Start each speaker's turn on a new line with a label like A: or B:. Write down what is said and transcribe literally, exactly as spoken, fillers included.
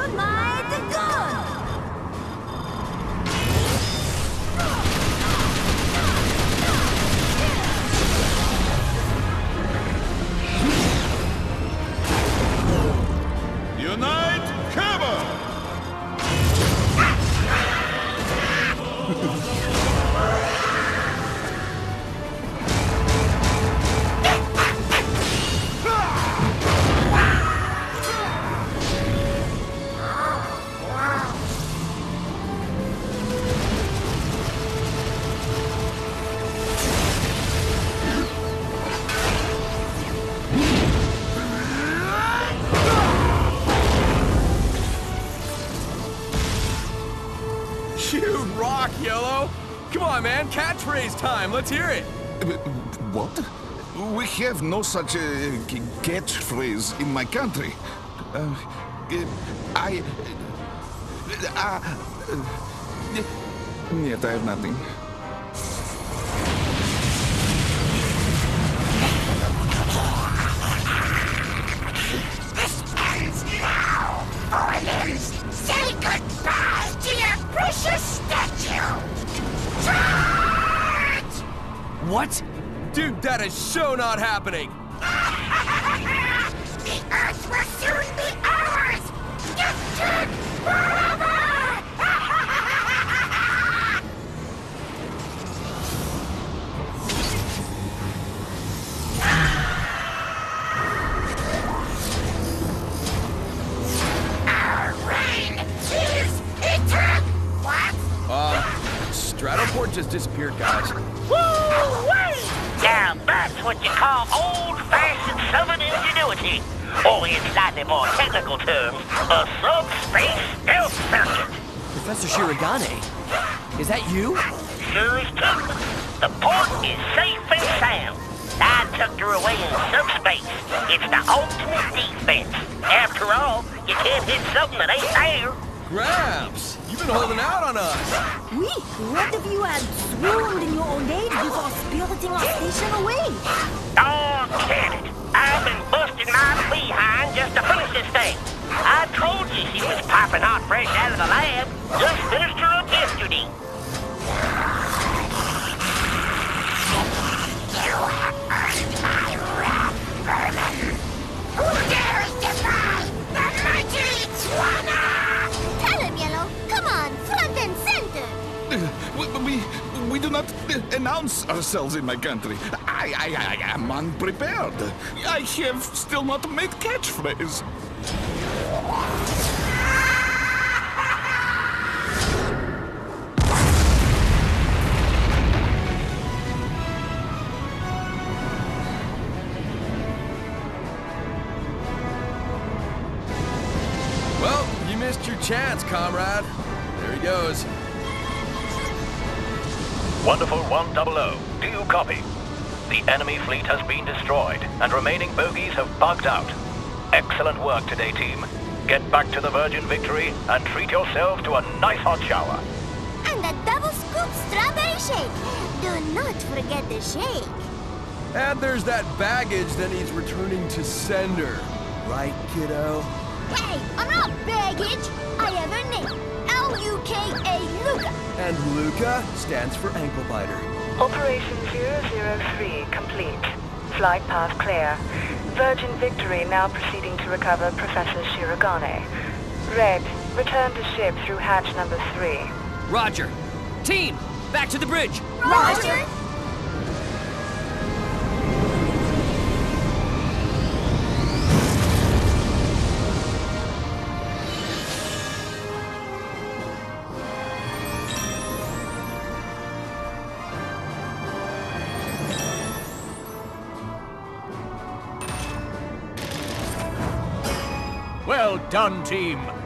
A: Unite gun!
B: Unite cover!
C: You rock, Yellow! Come on, man, catchphrase time, let's hear it!
B: What? We have no such uh, catchphrase in my country. Uh, I... Uh, uh, yet I have nothing.
D: This ends now, foreigners! Say goodbye to your precious statue! Charge!
C: What? Dude, that is so not happening!
D: The Earth will soon be ours! Gifted forever! Our reign is eternal! What?
C: Uh, Stratoport just disappeared, guys.
E: Woo-wee! Now that's what you call old-fashioned Southern ingenuity. Or in slightly more technical terms, a subspace stealth circuit.
F: Professor Shirogane, is that you?
E: Sure is too. The port is safe and sound. I tucked her away in subspace. It's the ultimate defense. After all, you can't hit something that ain't there.
C: Gramps, you've been holding out on us.
A: We, what if you had swooned in your old age before spiriting our station away?
E: Oh, can it? I've been busting my behind just to finish this thing. I told you she was popping hot fresh out of the lab. Just finished her up yesterday.
D: You have earned my wrath, vermin! Who dares defy the mighty Diejeah?
A: Tell him, Yellow. Come on, front and center.
B: Uh, we, we, we do not uh, announce ourselves in my country. I, I, I am unprepared. I have still not made catchphrase.
C: Well, you missed your chance, comrade. There he goes.
G: Wonderful one hundred, do you copy? The enemy fleet has been destroyed, and remaining bogies have bugged out. Excellent work today, team. Get back to the Virgin Victory and treat yourselves to a nice hot shower.
A: And a double scoop strawberry shake. Do not forget the shake.
C: And there's that baggage that he's returning to sender. Right, kiddo?
A: Hey, I'm not baggage. I have a name. L U K A Luca.
C: And Luca stands for ankle biter.
H: Operation zero zero three complete. Flight path clear. Virgin Victory now proceeding to recover Professor Shirogane. Red, return to ship through hatch number three.
F: Roger. Team, back to the bridge.
A: Roger.
I: Well done, team.